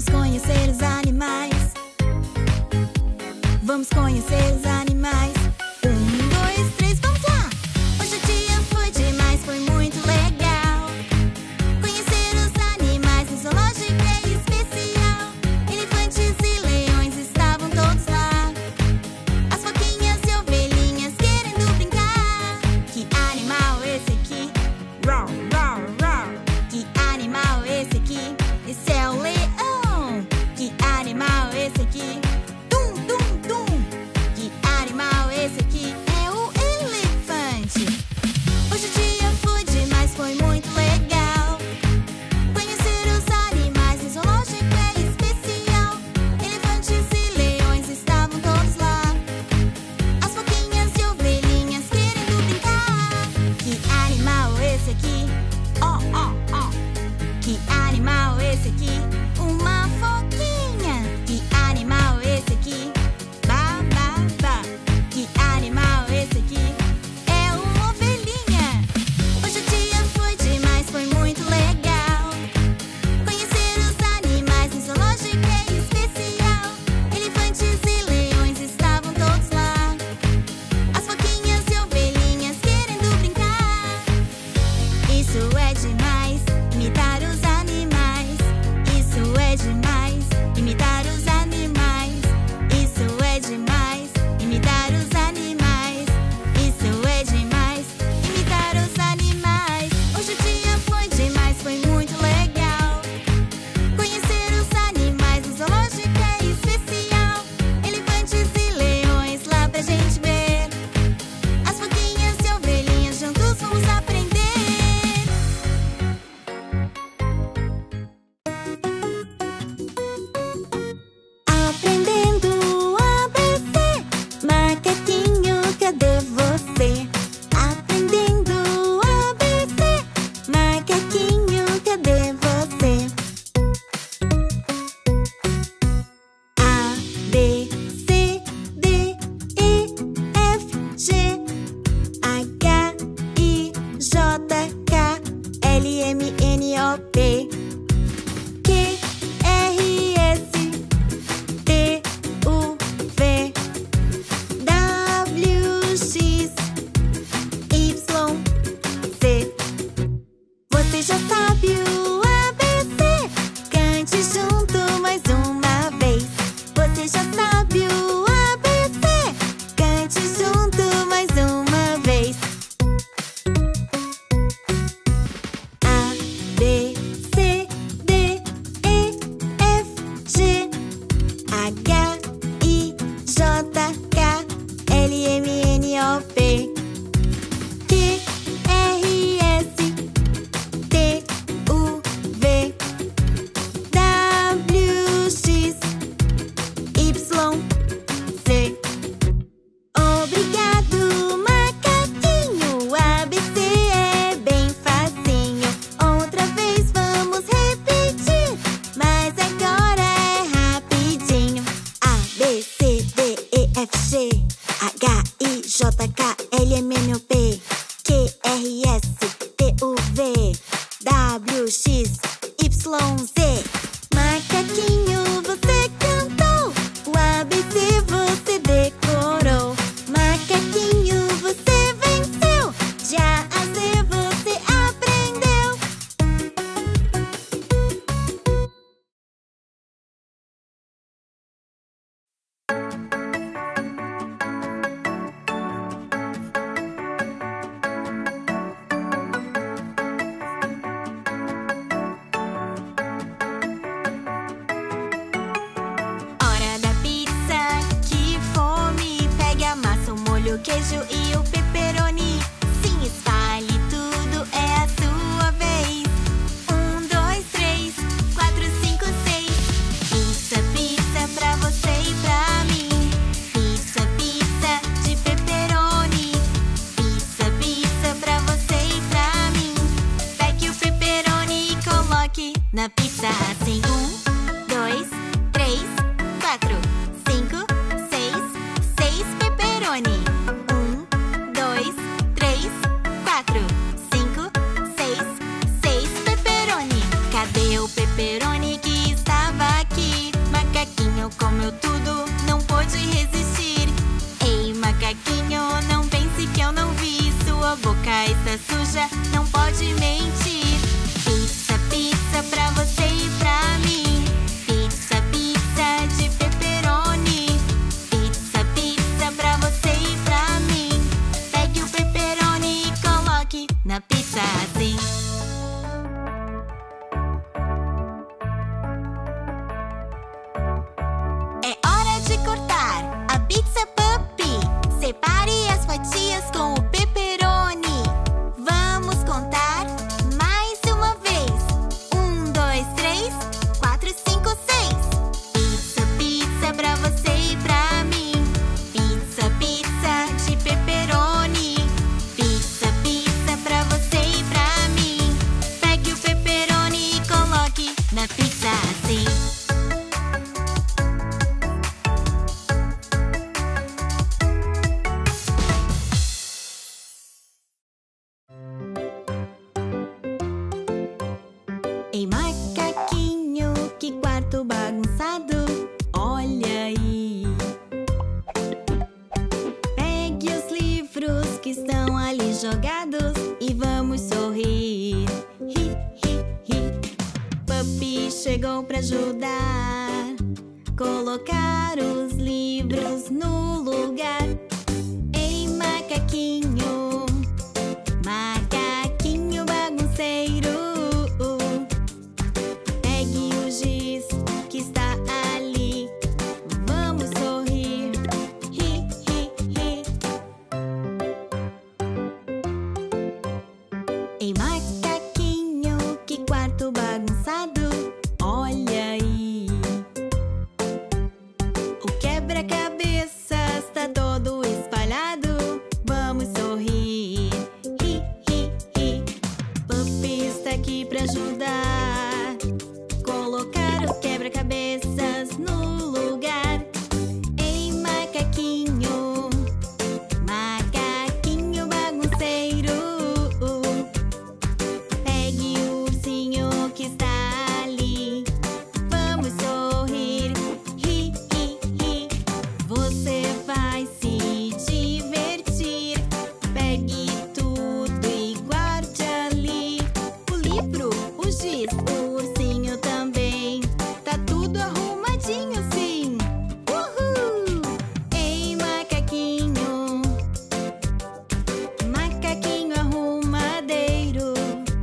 Vamos conhecer os animais. Vamos conhecer os animais. 1, 2, 3, vamos lá! Hoje o dia foi demais, foi muito legal. Conhecer os animais no zoológico é especial. Elefantes e leões estavam todos lá. As foquinhas e ovelhinhas querendo brincar. Que animal esse aqui? Roar, roar, roar. Que animal esse aqui? Esse é o leão. Que animal esse aqui? Tum, tum, tum. Que animal esse aqui? É o elefante. Hoje o dia foi demais, foi muito legal. Conhecer os animais no zoológico é especial. Elefantes e leões estavam todos lá. As foquinhas e ovelhinhas querendo brincar. Que animal esse aqui? Ó, ó, ó. Que animal esse aqui? Uma foquinha. Que animal esse aqui? Ba, ba, ba. Que animal esse aqui? É uma ovelhinha. Hoje o dia foi demais, foi muito legal. Conhecer os animais no zoológico é especial. Elefantes e leões estavam todos lá. As foquinhas e ovelhinhas querendo brincar. Isso é demais, imitar os animais. Isso é demais, imitar os animais. Isso é demais, imitar os animais. Isso é demais, imitar os animais. Hoje o dia foi demais, foi muito legal. Conhecer os animais no zoológico é especial. Elefantes e leões lá pra gente ver. As foquinhas e ovelhinhas juntos vamos aprender. Aprendendo ABC. Macaquinho, cadê você? Aprendendo ABC. Macaquinho, cadê você? A, B, C, D, E, F, G, H, I, J, K, L, M, N, O, P, Q, R, S, T, U, V, W, X, Y, Z. Você já sabe o ABC? Cante junto mais uma vez. Você já sabe o ABC? Cante junto mais uma vez. A, B, C, D, E, F, G, H, I, J, K, L, M, N, O, P, Q, R, S, T, U, V, W, X, Y, Z. Obrigado, macaquinho. O ABC é bem facinho. Outra vez vamos repetir, mas agora é rapidinho. A, B, C, D, E, F, G, H, I, J, K, L, M, N, O, P, Q, R, S, T, U, V, W, X, Y, Z. Macaquinho, você cantou. O ABC você decorou. Macaquinho, você venceu. Já a Z você aprendeu. Hora da pizza, que fome. Pegue a massa, o molho, o queijo e o pepperoni. Sim, espalhe tudo, é a sua vez. 1, 2, 3, 4, 5, 6. Pizza, pizza pra você e pra mim. Pizza, pizza de pepperoni. Pizza, pizza pra você e pra mim. Pegue o pepperoni e coloque na pizza assim. 1, 2, 3, 4, 5, 6. 6 pepperoni. 1, 2, 3, 4, 5, 6. 6 pepperoni. Cadê o pepperoni que estava aqui? comeu tudo, não pôde resistir. Ei, macaquinho, não pense que eu não vi. Sua boca está suja, não pode mentir. Pizza, pizza pra você e pra mim. Pizza, pizza de pepperoni. Pizza, pizza pra você e pra mim. Pegue o pepperoni e coloque na pizza assim. É hora de cortar a pizza puppy. Separe as fatias com o pepperoni. Vamos contar mais uma vez. 1, 2, 3, 4, 5, 6. Pizza, pizza pra você e pra mim. Pizza, pizza de pepperoni. Pizza, pizza pra você e pra mim. Pegue o pepperoni e coloque na pizza assim. Ei, macaquinho, que quarto bagunçado, olha aí. Pegue os livros que estão ali jogados e vamos sorrir. Hi, hi, hi. Puppy chegou pra ajudar. Colocar os livros no lugar. Ei, macaquinho, macaquinho bagunceiro. Pegue o giz que está ali. Vamos sorrir. Hi, hi, hi. Ei, macaquinho, que quarto bagunçado, olha aí. O quebra-cabeças tá todo espalhado. Vamos sorrir. Hi, hi, hi. Puppy está aqui pra ajudar. Colocar o quebra-cabeças no lugar. Ei, macaquinho, macaquinho bagunceiro. Pegue o ursinho que está ali. Vamos sorrir. Hi, hi, hi. Você vai se divertir. Pegue tudo e guarde ali. O livro, o giz, o ursinho também. Tá tudo arrumadinho, sim. Uhul! Ei, macaquinho, macaquinho arrumadeiro.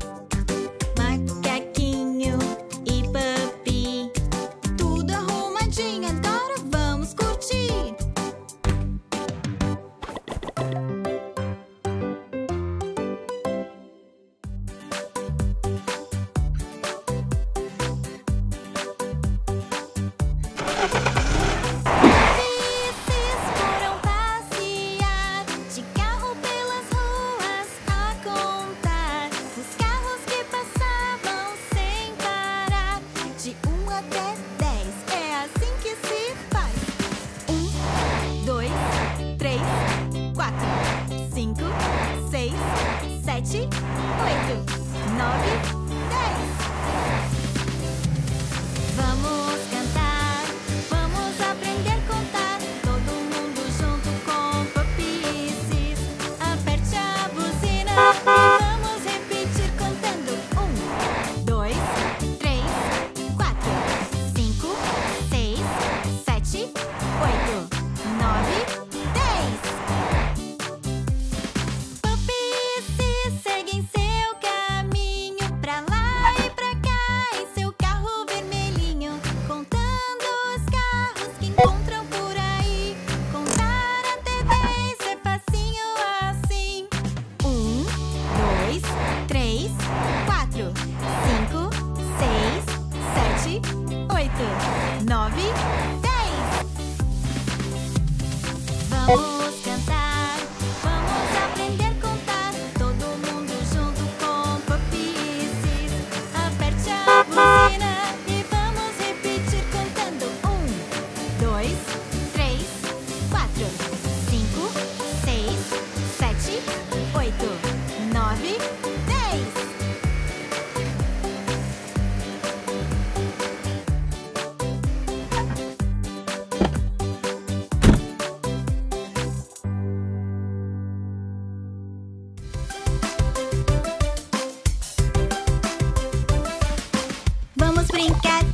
Macaquinho e Puppy, tudo arrumadinho, agora vamos curtir. Puppies foram passear de carro pelas ruas a contar os carros que passavam sem parar. De 1 até 10, é assim que se faz. 1, 2, 3, 4, 5, 6, 7, 8, 9, 10. Vamos cantar, vamos aprender a contar. Todo mundo junto com Puppies. Aperte a buzina e vamos repetir contando. 1, 2, 3, 4, 5, 6, 7, 8, 9, 10. Puppies seguem seu caminho pra lá e pra cá em seu carro vermelhinho, contando os carros que encontram por aí. Contar até 10 é facinho assim. 1, 2, 3, 4, 5, 6, 7, 8, 9, 10. Vamos cantar, vamos aprender a contar. Todo mundo junto com Puppies. Aperte a buzina e vamos repetir contando. 1, 2, 3, 4, 5, 6, 7, 8, 9, 10.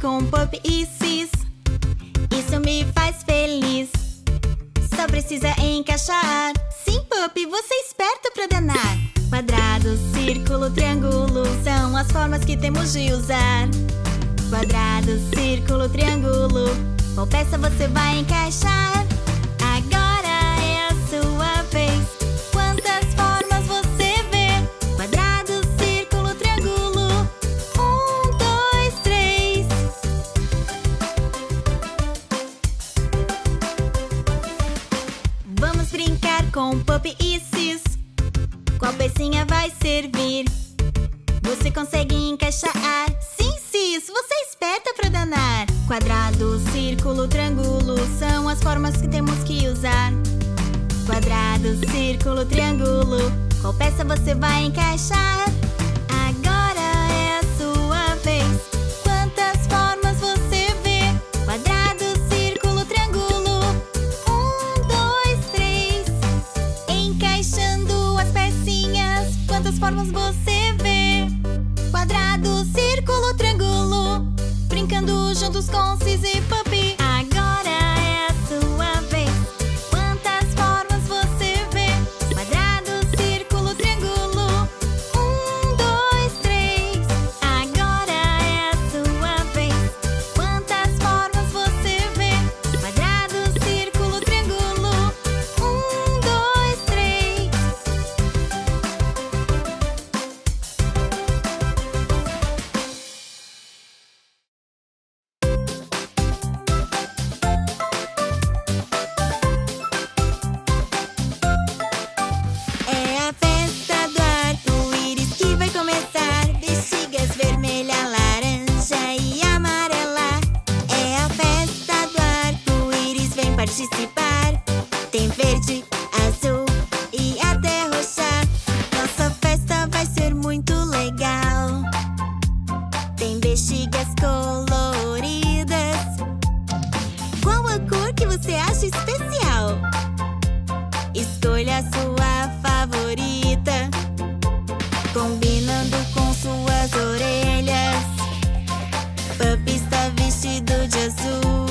com Pup e Sis. Isso me faz feliz. Só precisa encaixar. Sim, Pup, você é esperto pra danar. Quadrado, círculo, triângulo são as formas que temos de usar. Quadrado, círculo, triângulo, qual peça você vai encaixar? Agora é a sua vez. Quantas formas você vê? Quadrado, círculo, triângulo. 1, 2, 3. Vamos brincar com Pup e Sis. Qual pecinha vai servir? Você consegue encaixar? Sim, Sis, você é esperta pra danar. Quadrado, círculo, triângulo são as formas que temos que usar. Quadrado, círculo, triângulo, qual peça você vai encaixar? Agora é a sua vez. Quantas formas você vê? Quadrado, círculo, triângulo. 1, 2, 3. Encaixando as pecinhas, quantas formas você vê? Quadrado, círculo, triângulo, brincando juntos com Sis e Pup. Agora é a sua vez. Quantas formas você vê? Quadrado, círculo, triângulo. 1, 2, 3. Agora é a sua vez. Quantas formas você vê? Quadrado, círculo, triângulo. 1, 2, 3. É a festa do arco-íris que vai começar. Bexigas vermelha, laranja e amarela. É a festa do arco-íris, vem participar. Tem verde, azul e até roxa. Nossa festa vai ser muito legal. Tem bexigas coloridas. Qual a cor que você acha especial? Escolha a sua favorita, combinando com suas orelhas. Pup está vestido de azul.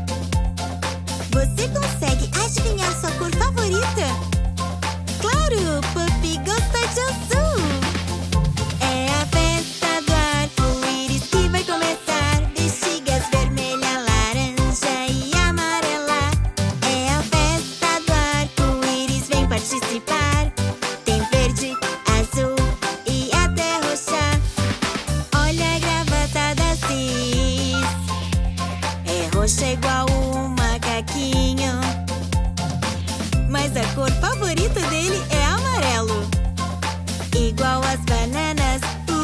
Você consegue adivinhar sua cor favorita? Claro, Pup gosta de azul. É a festa do arco-íris que vai começar. Bexigas vermelha, laranja e amarela. É a festa do arco-íris, vem participar. Tem verde, azul e até roxa. Olha a gravata da Sis. É roxa igual um macaquinho, mas a cor favorita dele é amarelo, igual as bananas.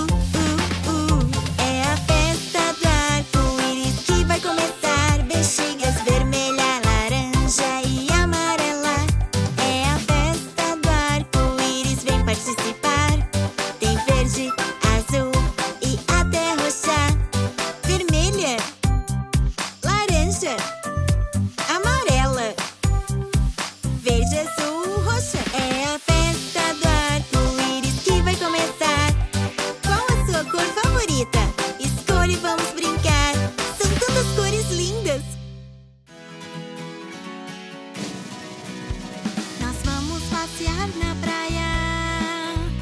É a festa do arco-íris que vai começar. Bexigas vermelha, laranja e amarela. É a festa do arco-íris, vem participar. Tem verde, azul e até roxa. Vermelha, laranja, amarela, verde, azul, roxa. É a festa do arco-íris que vai começar. Qual a sua cor favorita? Escolha e vamos brincar. São tantas cores lindas. Nós vamos passear na praia.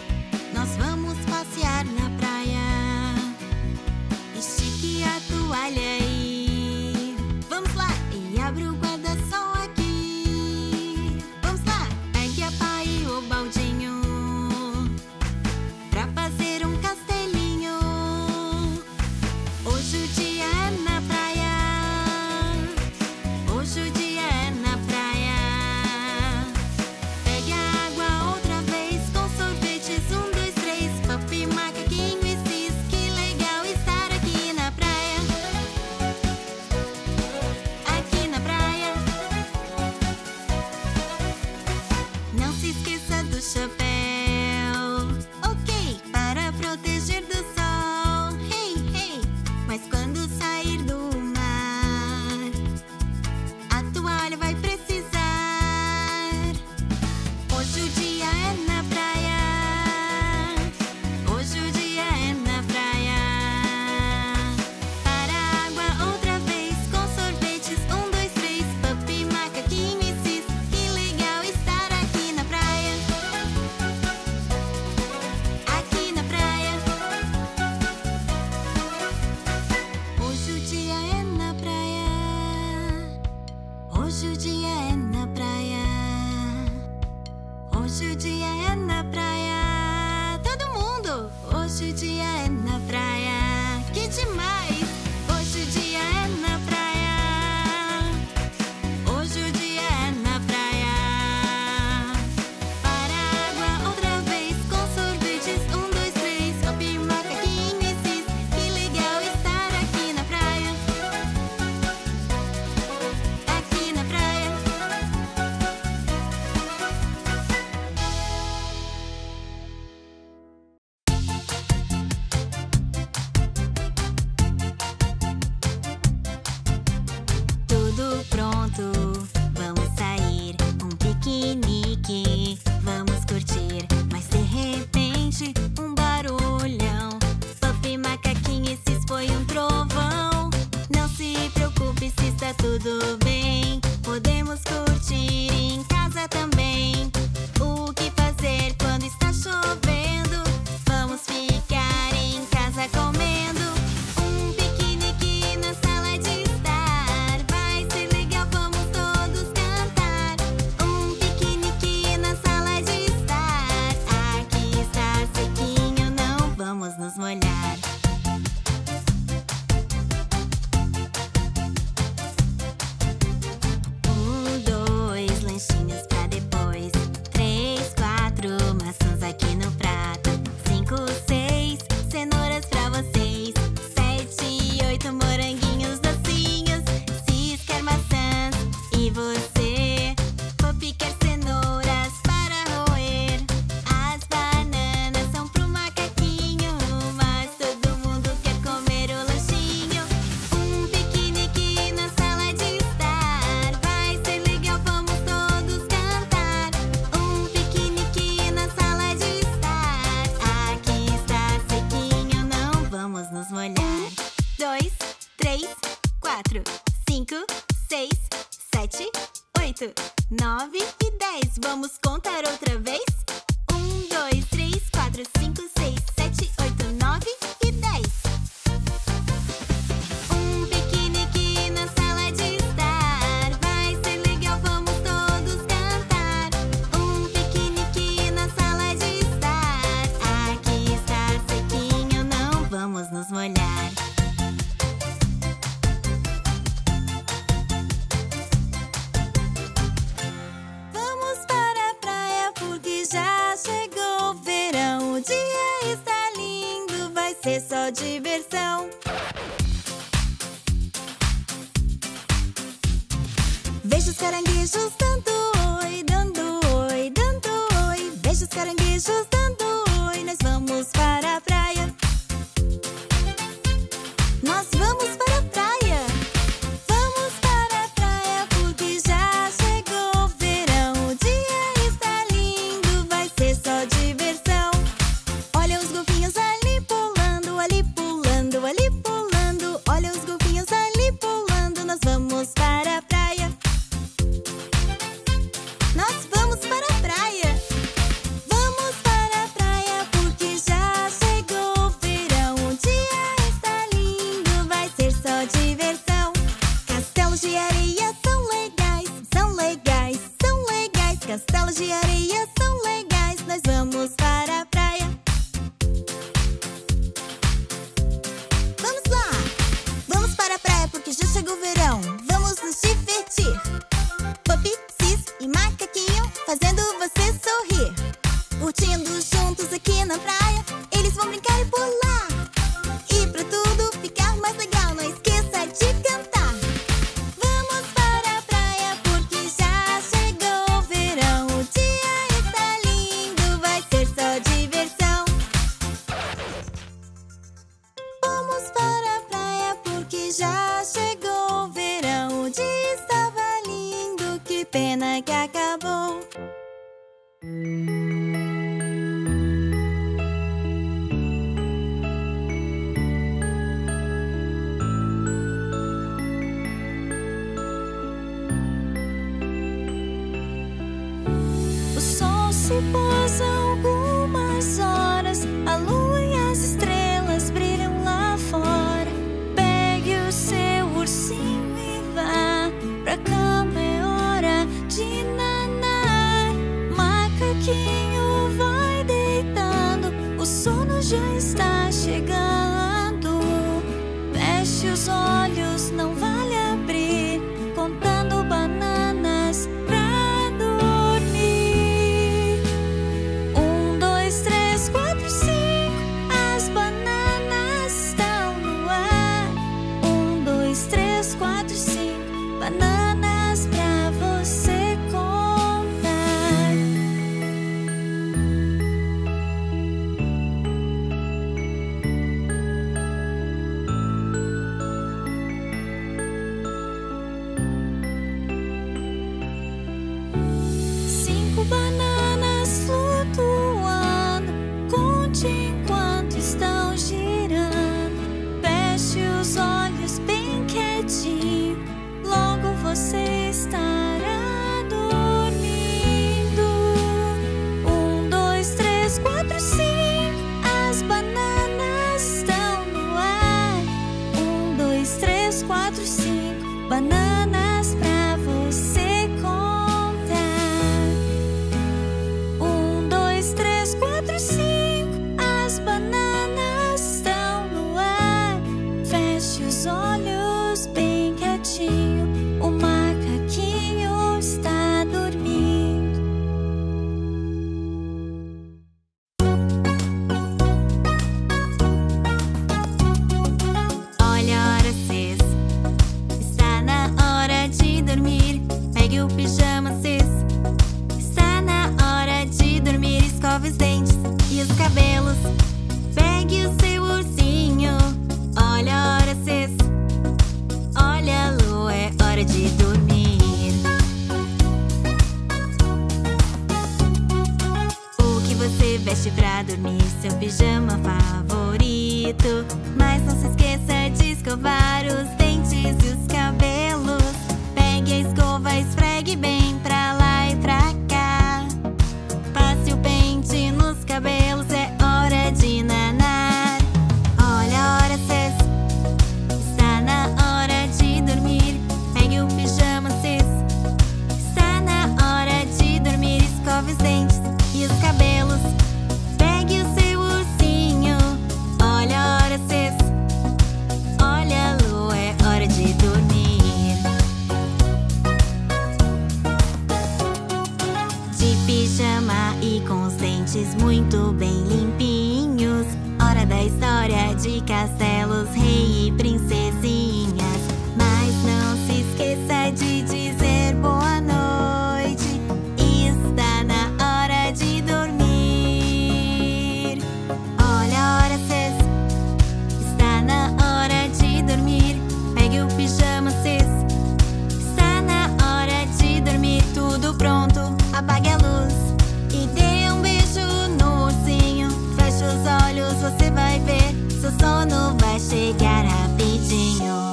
8, 9 e 10. Vamos contar outra vez? 1, 2, 3, 4, 5, 6, 7, 8, 9 e 10. Um piquenique na sala de estar. Vai ser legal, vamos todos cantar. Um piquenique na sala de estar. Aqui está sequinho, não vamos nos molhar. Vamos para a praia porque já chegou o verão. O dia está lindo, vai ser só diversão. Vejo os caranguejos dando oi, dando oi, dando oi. Vejo os caranguejos dando oi. Nós vamos para a praia. Nós vamos para a praia. Vamos para a praia porque já chegou o verão. O dia está lindo, vai ser só diversão. Olha os golfinhos ali pulando, ali pulando, ali pulando. Olha os golfinhos ali pulando. Nós vamos para a praia. Nós vamos para a praia. Vamos para a praia porque já chegou o verão. O dia está lindo, vai ser só diversão. Castelos de areia são legais, são legais, são legais. Castelos de areia são legais. Nós vamos para a praia. Vamos lá! Vamos para a praia porque já chegou o verão. Vamos nos divertir. Pupi, Cis e Macaquinho fazendo você sorrir. Curtindo juntos aqui na praia. Eles vão brincar e pular. E pra tudo ficar mais legal, não esqueça de cantar. Vamos para a praia porque já chegou o verão. O dia está lindo, vai ser só diversão. Vamos para a praia porque já chegou o verão. O dia estava lindo, que pena que acabou. O sol se pôs há algumas horas. A lua e as estrelas brilham lá fora. Pegue o seu ursinho e vá pra cama, é hora de nanar. Macaquinho vai deitando, o sono já está chegando. Feche os olhos, não vale abrir, contando bananas pra dormir. 1, 2, 3, 4, 5. As bananas estão no ar. 1, 2, 3, 4, 5. Bananas pra você contar. Cinco bananas flutuando. Conte enquanto estão girando. Feche os olhos bem quietinho. Logo você estará dormindo. 1, 2, 3, 4, 5. As bananas estão no ar. 1, 2, 3, 4, 5. Bananas pra você contar. 1, 2, 3, 4, 5. As bananas estão no ar. Feche os olhos bem quietinho. O macaquinho está dormindo. Olha a hora 6. Está na hora de dormir. Pegue o pijama 6. Está na hora de dormir. Escove os dentes e os cabelos. Pegue o seu ursinho. Olha a hora 6. Olha a lua, é hora de dormir. O que você veste pra dormir? Seu pijama favorito. Mas não se esqueça de escovar os dentes e os cabelos. Pegue a escova, esfregue bem. tudo bem limpinhos. Hora da história de castelos, rei e princesinhas. Mas não se esqueça de dizer boa noite. Está na hora de dormir. Olha a hora 6. Está na hora de dormir. Pegue o pijama 6. Está na hora de dormir. Tudo pronto, apague a luz e dê um beijo no ursinho. Feche os olhos, você vai ver, seu sono vai chegar rapidinho.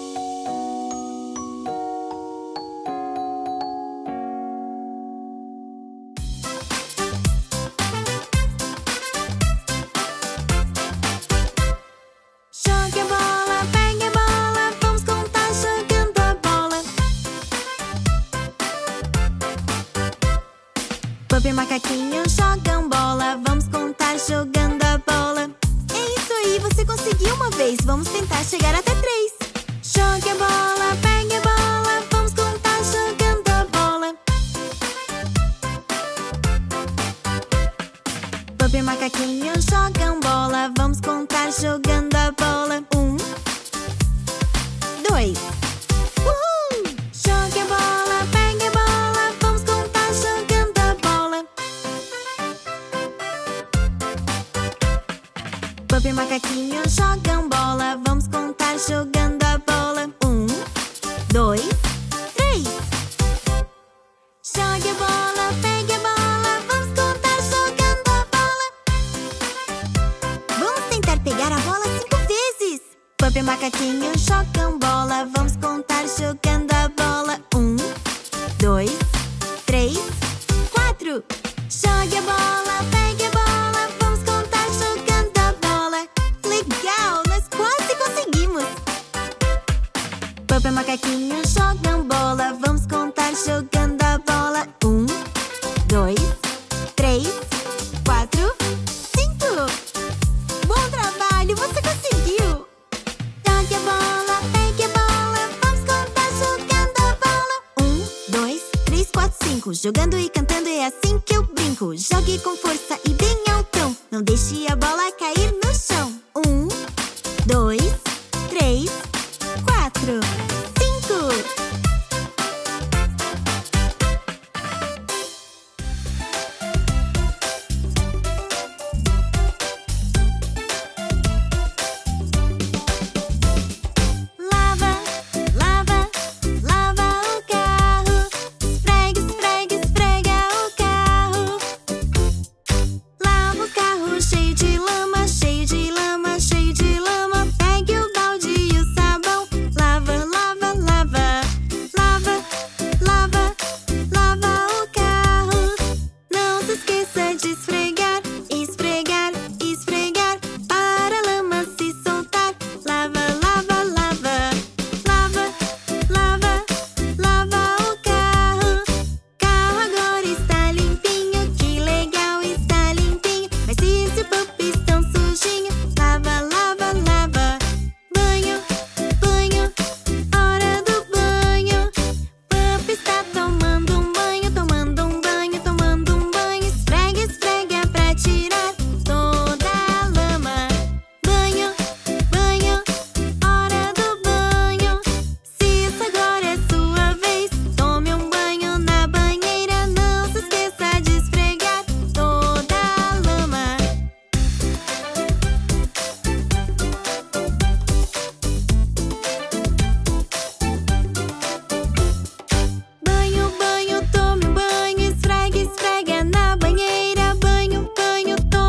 Jogue a bola, pegue a bola, vamos contar jogando a bola. Bob e o macaquinho jogam bola, vamos contar jogando a bola. É isso aí, você conseguiu uma vez, vamos tentar chegar até 3. Jogue a bola, pegue a bola, vamos contar jogando a bola. Bob e o macaquinho jogam bola, vamos contar jogando a bola. 1, 2. Uhul! Jogue a bola, pegue a bola, vamos contar jogando a bola. Bob e o macaquinho jogam bola, vamos contar jogando a bola. 1, 2, 3. Jogue a bola, pegue a bola, vamos contar jogando a bola. Vamos tentar pegar a bola 5 vezes. Bob e o macaquinho jogam bola, vamos contar jogando a bola. 1, 2, 3, 4. Jogue a bola, pegue a bola, vamos contar jogando a bola. Legal, nós quase conseguimos. Bob e o macaquinho jogam bola, vamos contar jogando a bola. 1, 2, 3, 4, 5. Bom trabalho, você conseguiu. Jogue a bola, pegue a bola, vamos contar jogando a bola. 1, 2, 3, 4, 5. Jogando e cantando é assim que eu brinco. Jogue com força e bem altão, não deixe a bola cair no chão. 1, 2, 3, 4, 5. Lava, lava, lava o carro. Esfregue, esfregue, esfrega o carro. Lava o carro cheio de lama, cheio de lama, cheio de lama. Pegue o balde e o sabão. Lava, lava, lava. Lava, lava, lava o carro. Não se esqueça de esfregar, esfregar, esfregar, para a lama se soltar. Lava, lava, lava. Lava, lava, lava o carro. Carro agora está limpinho, que legal, está limpinho. Mas se o pup estão sujinho, lava, lava, lava. Banho, banho, hora do banho. Pup está tomando um banho, tomando um banho, tomando um banho. Esfrega, esfrega pra tirar toda a lama. Banho, banho, hora do banho. Se isso agora é sua vez, tome um banho na banheira. Não se esqueça de esfregar toda a lama. Banho, banho, tome um banho. Esfrega, esfrega na banheira. Banho, banho, tome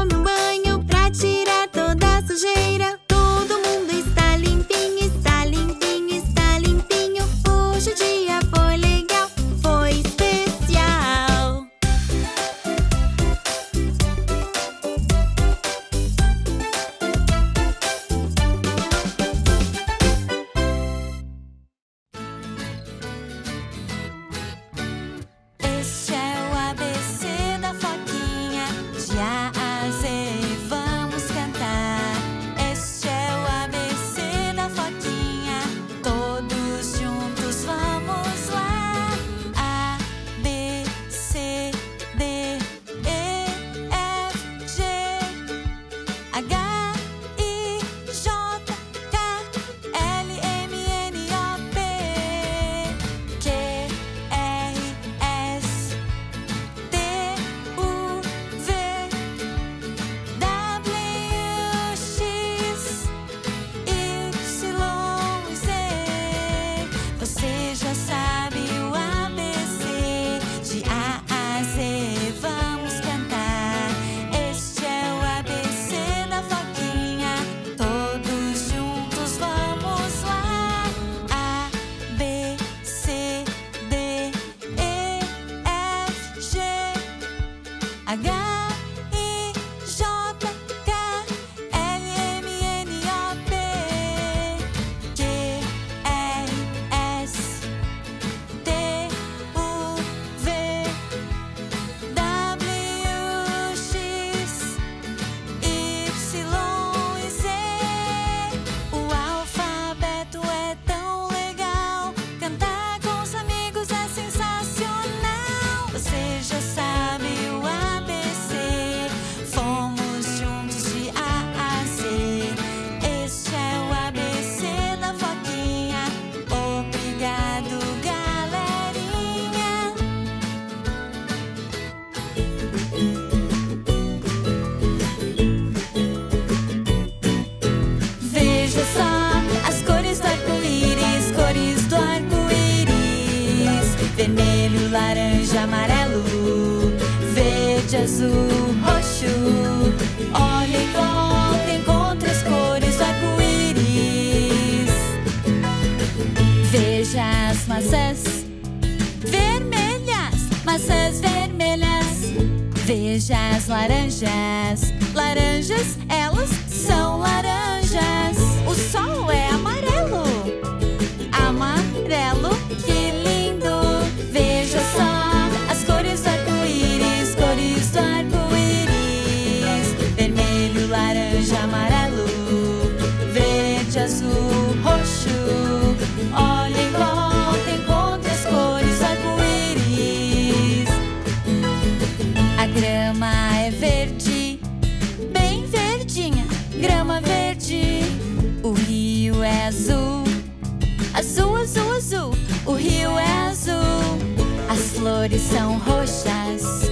laranjas. Laranjas, elas são laranjas. O sol é amarelo. Amarelo, que lindo. Veja só as cores do arco-íris. Cores do arco-íris. Vermelho, laranja, amarelo. Verde, azul, roxo. Olha em volta, encontre as cores do arco-íris. A grama é verde, bem verdinha, grama verde. O rio é azul, azul, azul, azul. O rio é azul. As flores são roxas,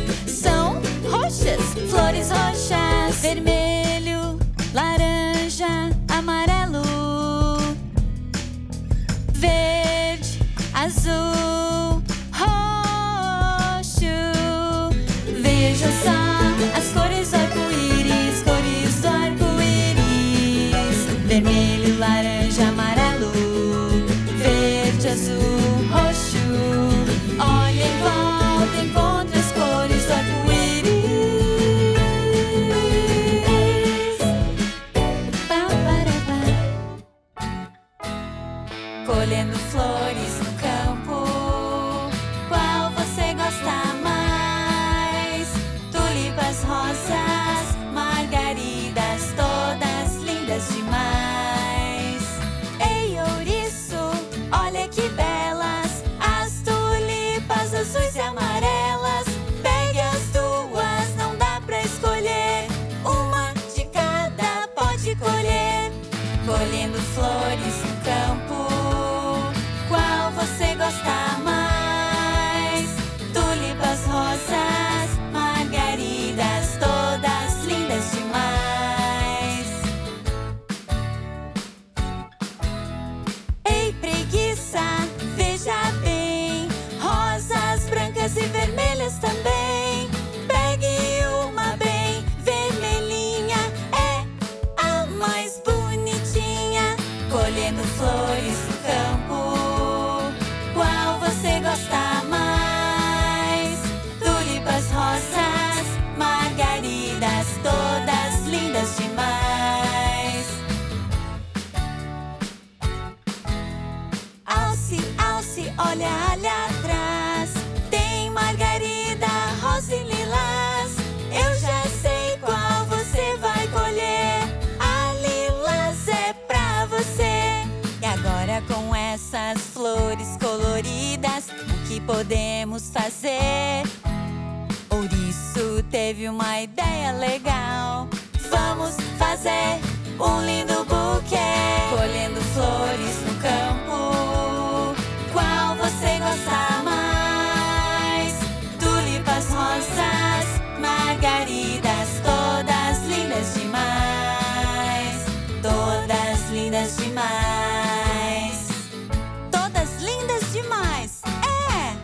flores roxas. Vermelho, laranja, amarelo. Verde, azul, roxo. Veja só as cores do arco-íris. Cores do arco-íris. Vermelho, laranja, amarelo. Verde, azul, roxo. Olha em volta, encontre as cores do arco-íris. Colhendo flores no campo, qual você gosta mais? Tulipas, rosas, margaridas, todas lindas demais. Ei, ouriço, olha que belas as tulipas azuis e amarelas. Pegue as duas, não dá pra escolher. Uma de cada pode colher. Colhendo flores no campo, qual você gosta mais? Tulipas, rosas, margaridas, todas lindas demais. Ei, preguiça, veja bem, rosas brancas e vermelhas também. Pegue uma bem vermelhinha, é a mais bonitinha. Colhendo flores no campo, qual você gosta mais? Tulipas, rosas, margaridas, todas lindas demais. Alce, alce, olha ali atrás. Tem margarida, rosa e lilás. Eu já sei qual você vai colher. A lilás é pra você. E agora com essas flores coloridas, o que podemos fazer? Ouriço teve uma ideia legal. Vamos fazer um lindo buquê. Colhendo flores no campo, qual você gosta mais? Tulipas, rosas, margaridas, todas lindas demais. Todas lindas demais. Todas lindas demais. É!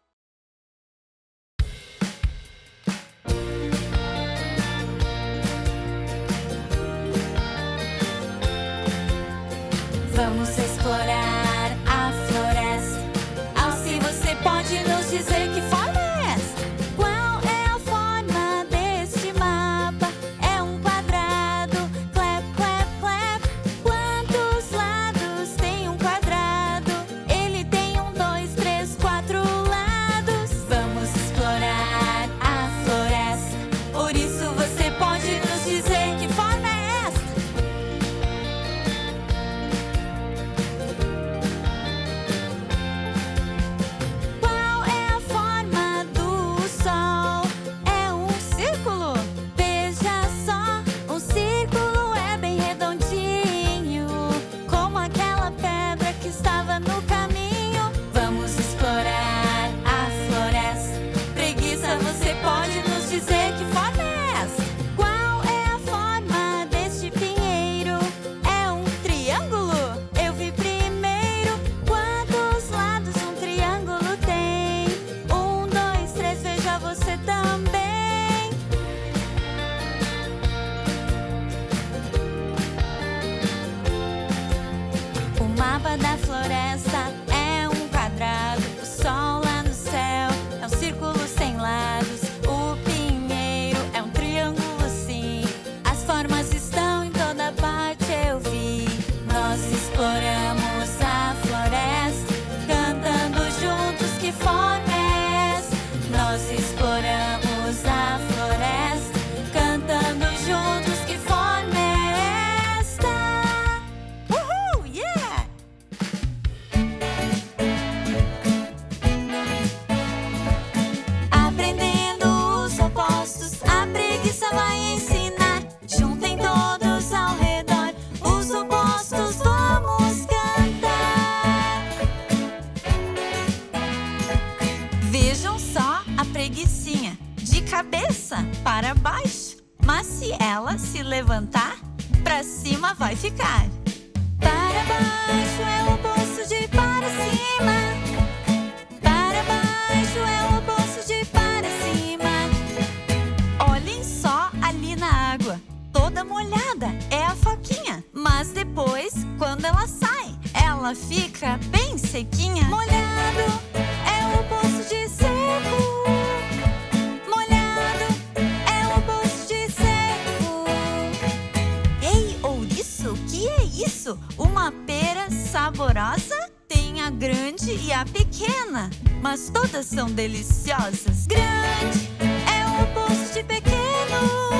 Vamos explorar a floresta. Alce, você pode nos dizer que forma é esta? Qual é a forma deste mapa? É um quadrado, clap, clap, clap. Quantos lados tem um quadrado? Ele tem 1, 2, 3, 4 lados. Vamos explorar a floresta. Ouriço, você pode nos dizer que forma é esta? Qual é a forma do sol? É um círculo? Veja só, um círculo é bem redondinho, como aquela pedra que estava no caminho. Vamos explorar a floresta. Preguiça, você pode nos dizer que forma é essa? Qual é a forma deste pinheiro? É um triângulo? Eu vi primeiro. Quantos lados um triângulo tem? 1, 2, 3, veja você também. O mapa da floresta é um quadrado. O sol lá no céu é um círculo sem lados. O pinheiro é um triângulo. Formas estão em toda parte, eu vi. Nós exploramos a floresta, cantando juntos, que forma é essa? Nós exploramos a floresta, cantando juntos, que forma é esta? Uhul, yeah! Aprendendo os opostos, a preguiça vai ensinar. Juntem todos ao redor, os opostos vamos cantar. Vejam só a preguicinha, de cabeça para baixo. Mas se ela se levantar, pra cima vai ficar. Para baixo é o oposto de para cima. Para baixo é o oposto de para cima. Olhem só ali na água, toda molhada, é a foquinha. Mas depois, quando ela sai, ela fica bem sequinha. Molhado é o oposto de seco. Molhado é o oposto de seco. Ei, ouriço, o que é isso? Uma pera saborosa? Tem a grande e a pequena, mas todas são deliciosas. Grande é o oposto de pequeno.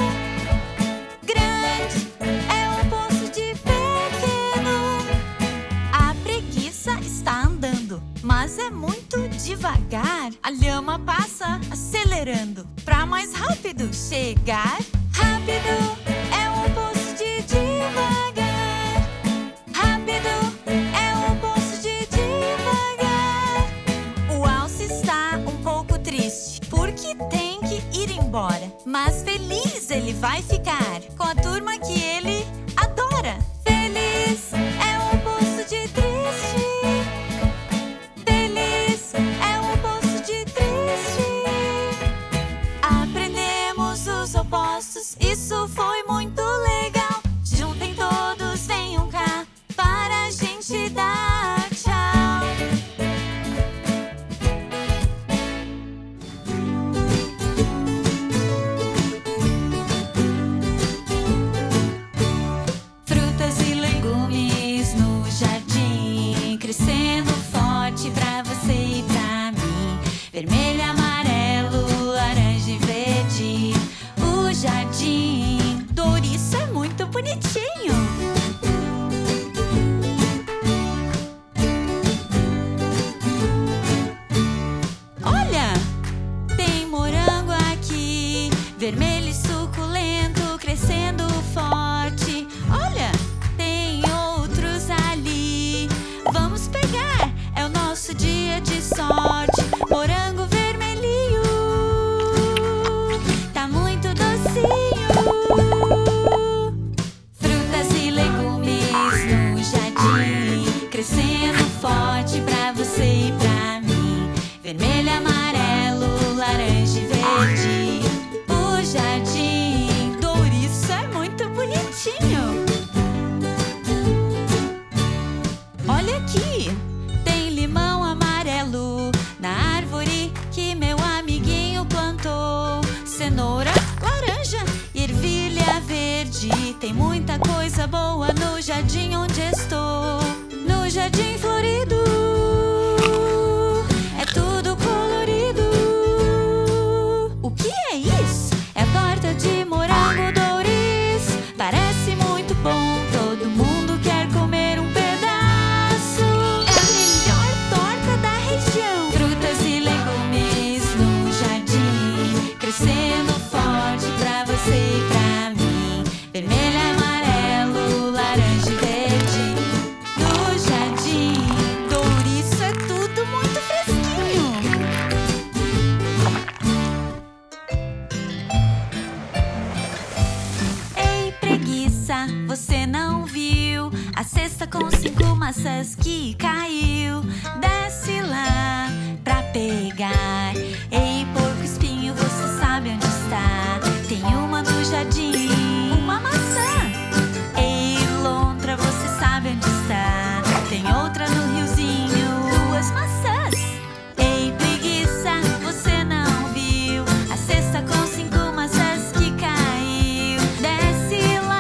Grande é o oposto de pequeno. A preguiça está andando, mas é muito devagar. A lhama passa acelerando pra mais rápido chegar. Rápido é o oposto de devagar. Rápido é o oposto de devagar. O alce está um pouco triste, porque tem que ir embora. Mas feliz ele vai ficar com a turma que ele adora. Feliz é o oposto de triste. Feliz é o oposto de triste. Aprendemos os opostos, isso foi muito legal. Juntem todos, venham cá, para a gente dar tchau. Frutas e legumes no jardim, crescendo forte pra você e pra mim. Vermelho, amarelo, laranja e verde. O jardim do ouriço é muito bonitinho. Olha, tem morango aqui, vermelho e suculento, crescendo forte. Olha, tem outros ali. Vamos pegar, é o nosso dia de sorte. Morango vermelhinho, tá muito docinho. Frutas e legumes no jardim, crescendo forte pra você e pra mim. Vermelho, amarelo, laranja e verde. O jardim do ouriço é muito bonitinho. Olha aqui, tem limão amarelo na árvore que meu amiguinho plantou. Cenoura, laranja e ervilha verde. Tem muita coisa boa no jardim onde estou. No jardim florido, é tudo colorido. O que é isso? É torta de morango do ouriço. Parece muito bom, todo mundo quer comer um pedaço. É a melhor torta da região. Frutas e legumes no jardim, crescendo forte pra você e pra mim. Vermelho, amarelo, laranja e verde. No jardim do ouriço é tudo muito fresquinho. Ei, preguiça, você não viu a cesta com 5 maçãs que caiu? Desce lá pra pegar. Ei, porco espinho, você sabe onde está? Tem uma no jardim, uma maçã. Ei, lontra, você sabe onde está? Tem outra no riozinho, 2 maçãs. Ei, preguiça, você não viu a cesta com 5 maçãs que caiu? Desce lá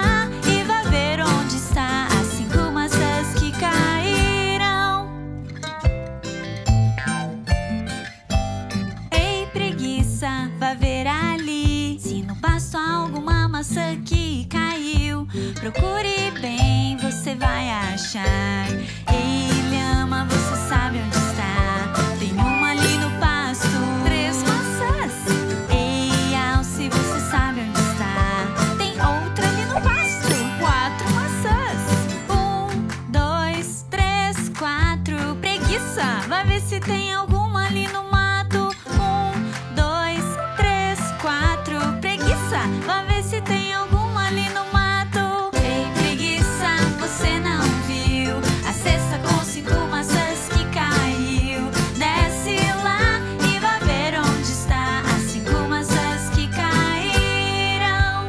Procure bem, você vai achar. Ei, lhama, você sabe onde está? Tem uma ali no pasto, 3 maçãs. Ei, alce, você sabe onde está? Tem outra ali no pasto, 4 maçãs. 1, 2, 3, 4. Preguiça, vai ver se tem alguma ali no mato. 1, 2, 3, 4. Preguiça, vai ver se tem alguma ali no mato. Ei, preguiça, você não viu a cesta com 5 maçãs que caiu? Desce lá e vai ver onde está as 5 maçãs que caíram.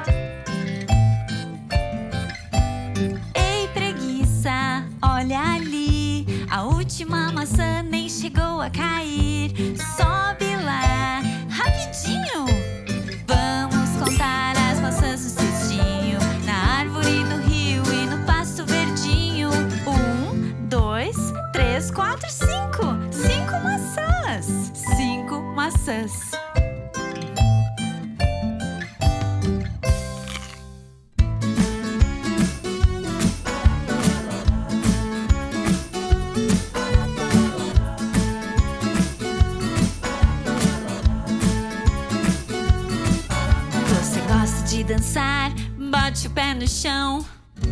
Ei, preguiça, olha ali, a última maçã nem chegou a cair. Sobe lá, rapidinho. Vamos contar as maçãs no cestinho, na árvore, no rio e no pasto verdinho. 1, 2, 3, 4, 5. 5 maçãs. 5 maçãs. Você gosta de dançar? Bote o pé no chão.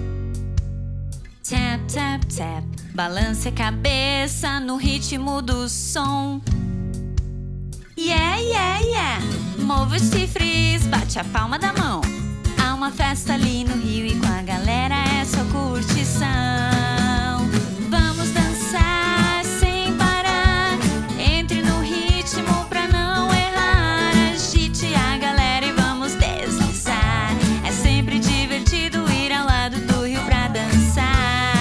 Tap, tap, tap. Balance a cabeça no ritmo do som. Yeah, yeah, yeah. Mova os chifres, bate a palma da mão. Há uma festa ali no rio e com a galera é só curtição. Vamos dançar sem parar. Entre no ritmo pra não errar. Agite a galera e vamos deslizar. É sempre divertido ir ao lado do rio pra dançar.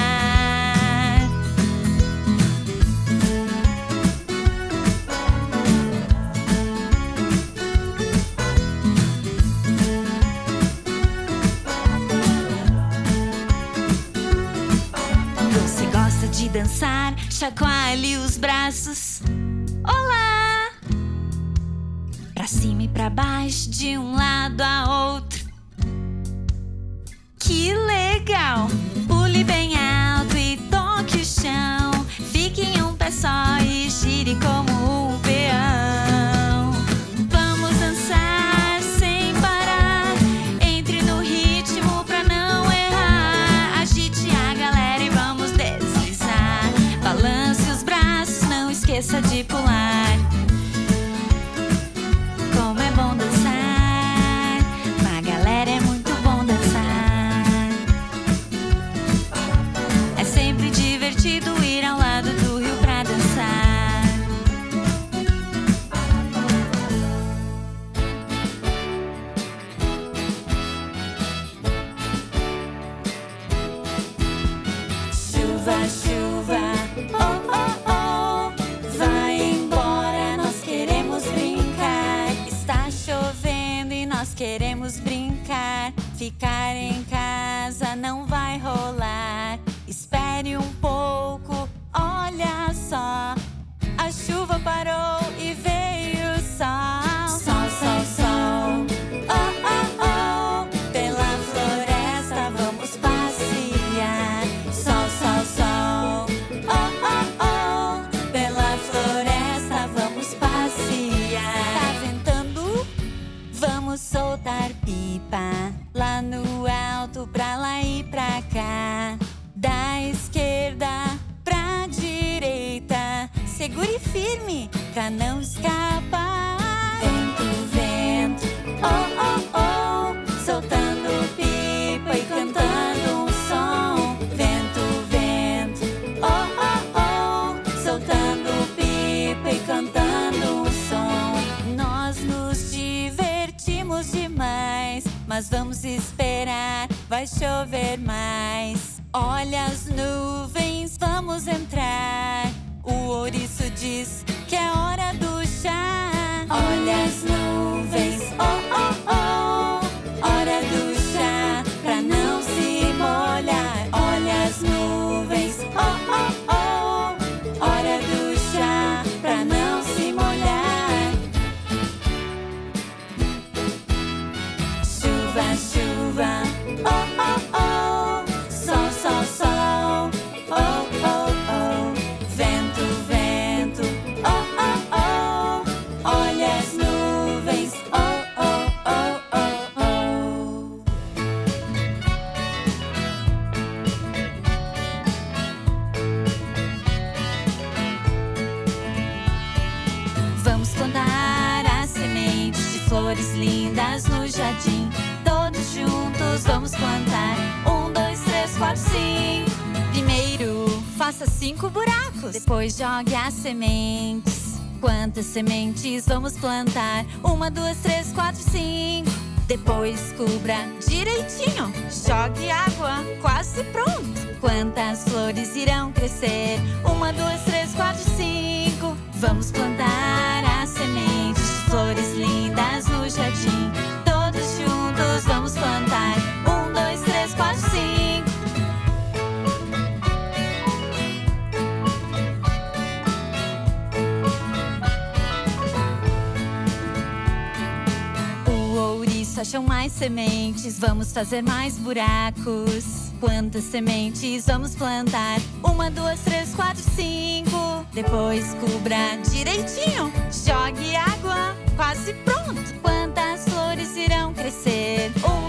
Você gosta de dançar? Chacoalhe os braços. Olá! Pra cima e pra baixo, de um lado a outro. Que legal! Pule bem alto e toque o chão. Fique em um pé só e gire como um peão. Vamos dançar sem parar. Entre no ritmo pra não errar. Agite a galera e vamos deslizar. Balance os braços, não esqueça de pular. Como é bom dançar. Com a galera é muito bom dançar. É sempre divertido ir ao lado do rio pra dançar. Chuva, chuva, oh, oh, oh. Vai embora, nós queremos brincar. Está chovendo e nós queremos brincar. Ficar em casa não vai rolar. Espere um pouco, olha só. A chuva parou e veio o sol. Sol, sol, sol, oh, oh, oh. Pela floresta vamos passear. Sol, sol, sol, oh, oh, oh. Pela floresta vamos passear. Tá ventando? Vamos soltar pipa. Lá no alto, pra lá e pra cá. Da esquerda pra direita. Segure firme pra não escapar. Vento, vento, oh, oh, oh. Soltando pipa e cantando um som. Vento, vento, oh, oh, oh. Soltando pipa e cantando um som. Nós nos divertimos demais, mas vamos esperar, vai chover mais. Olha as nuvens, vamos entrar. O ouriço diz que é hora do chá. Olha as nuvens, oh, oh, oh. Hora do chá, pra não se molhar. Olha as nuvens, oh, oh, oh. Hora do chá, pra não se molhar. Chuva, chuva, oh, oh. flores lindas no jardim. Todos juntos vamos plantar. 1, 2, 3, 4, 5. Primeiro, faça 5 buracos. Depois jogue as sementes. Quantas sementes vamos plantar? 1, 2, 3, 4, 5. Depois cubra direitinho. Jogue água, quase pronto. Quantas flores irão crescer? 1, 2, 3, 4, 5. Vamos plantar as sementes de flores lindas no jardim. Todos juntos vamos plantar. 1, 2, 3, 4, 5. Acham mais sementes, vamos fazer mais buracos. Quantas sementes vamos plantar? 1, 2, 3, 4, 5. Depois cubra direitinho. Jogue água, quase pronto. Quantas flores irão crescer? 1,